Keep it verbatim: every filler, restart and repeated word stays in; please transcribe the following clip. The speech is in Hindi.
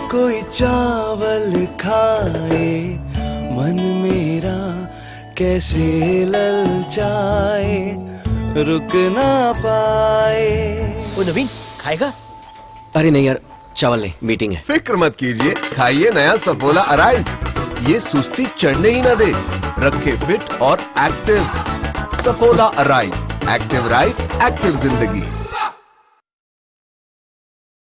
कोई चावल खाए मन मेरा कैसे ललचाए, रुक ना पाए। ओ नवीन, खाएगा? अरे नहीं यार, चावल नहीं, मीटिंग है। फिक्र मत कीजिए, खाइए नया सफोला अराइज। ये सुस्ती चढ़ने ही ना दे, रखे फिट और active. Saffola arise, active rice, active जिंदगी।